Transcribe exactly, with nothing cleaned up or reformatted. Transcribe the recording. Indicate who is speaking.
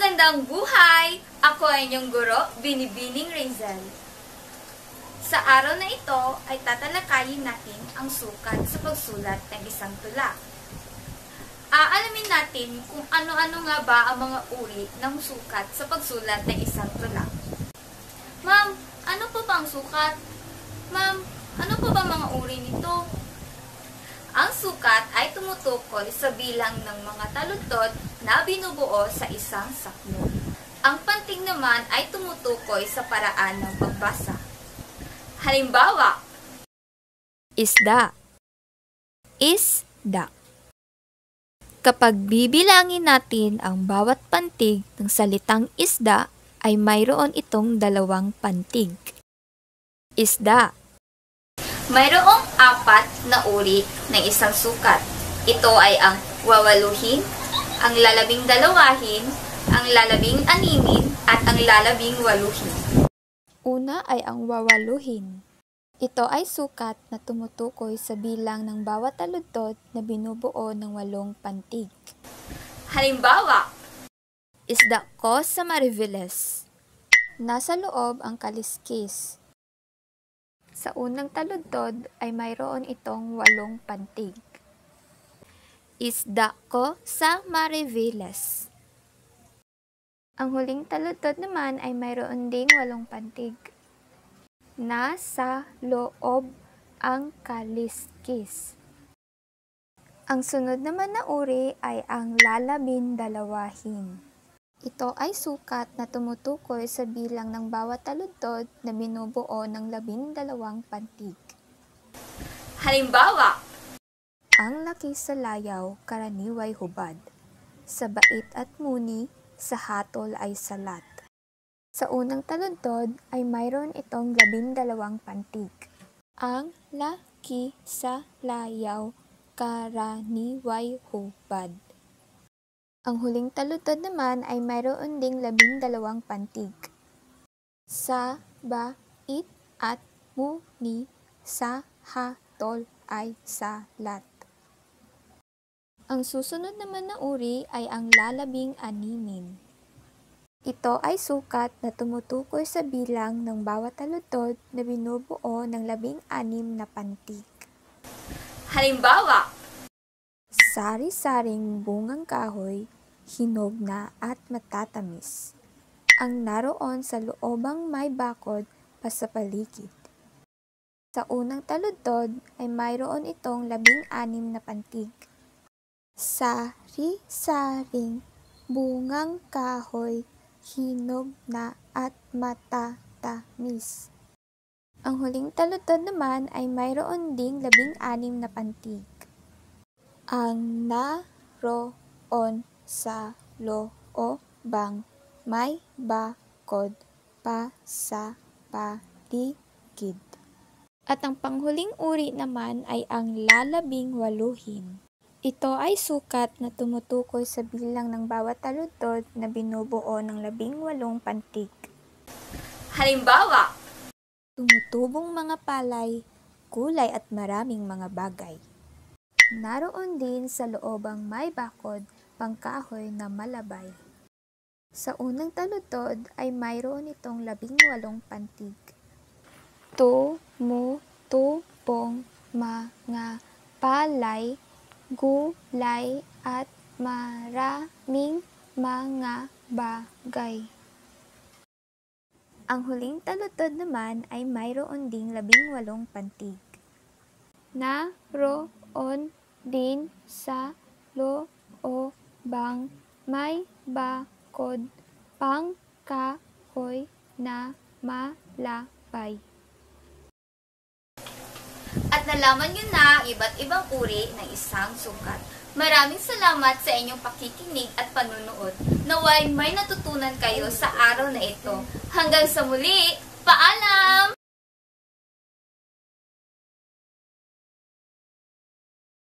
Speaker 1: Magandang buhay! Ako ay inyong guro, Binibining Razel. Sa araw na ito ay tatalakayin natin ang sukat sa pagsulat ng isang tula. Aalamin natin kung ano-ano nga ba ang mga uri ng sukat sa pagsulat ng isang tula. Ma'am, ano po bang sukat? Ma'am, ano po bang mga uri nito? Ang sukat ay tumutukoy sa bilang ng mga taludtod na binubuo sa isang saklol. Ang pantig naman ay tumutukoy sa paraan ng pagbasa. Halimbawa,
Speaker 2: Isda. Isda. Kapag bibilangin natin ang bawat pantig ng salitang isda, ay mayroon itong dalawang pantig. Isda.
Speaker 1: mayroong apat na uri ng isang sukat. Ito ay ang wawaluhin, ang lalabing dalawahin, ang lalabing animin, at ang lalabing waluhin.
Speaker 2: Una ay ang wawaluhin. Ito ay sukat na tumutukoy sa bilang ng bawat taludtod na binubuo ng walong pantig.
Speaker 1: Halimbawa,
Speaker 2: Isda ko sa Mariveles. Nasa loob ang kaliskis. Sa unang taludtod ay mayroon itong walong pantig. Isda ko sa Mariveles. Ang huling taludtod naman ay mayroon ding walong pantig. Nasa loob ang kaliskis. Ang sunod naman na uri ay ang lalabing dalawahin. Ito ay sukat na tumutukoy sa bilang ng bawat taludtod na binubuo ng labing dalawang pantig.
Speaker 1: Halimbawa,
Speaker 2: ang laki sa layaw, karaniway hubad. Sa bait at muni, sa hatol ay salat. Sa unang taludtod ay mayroon itong labing dalawang pantig. Ang laki sa layaw, karaniway hubad. Ang huling taludtod naman ay mayroon ding labing dalawang pantig. Sa bait at muni, sa hatol ay salat. Ang susunod naman na uri ay ang lalabing animin. Ito ay sukat na tumutukoy sa bilang ng bawat taludtod na binubuo ng labing anim na pantig.
Speaker 1: Halimbawa,
Speaker 2: sari-saring bungang kahoy, hinog na at matatamis. Ang naroon sa loobang may bakod pa sa paligid. Sa unang taludtod ay mayroon itong labing anim na pantig. Sari-saring bungang kahoy, hinog na at matatamis. Ang huling taludtod naman ay mayroon ding labing anim na pantig. Ang naroon sa loobang may bakod pa sa paligid. At ang panghuling uri naman ay ang lalabing waluhin. Ito ay sukat na tumutukoy sa bilang ng bawat taludtod na binubuo ng labing walong pantig.
Speaker 1: Halimbawa,
Speaker 2: tumutubong mga palay, kulay at maraming mga bagay. Naroon din sa loobang may bakod, pangkahoy na malabay. Sa unang taludtod ay mayroon itong labing walong pantig. Tumutubong mga palay, gulay at maraming mga bagay. Ang huling taludtod naman ay mayroon ding labing walong pantig. Naroon din sa loobang may bakod, pangkahoy na malabay.
Speaker 1: at nalaman nyo na ang iba't ibang uri ng isang sukat. Maraming salamat sa inyong pakikinig at panunood. Naway may natutunan kayo sa araw na ito. Hanggang sa muli, paalam!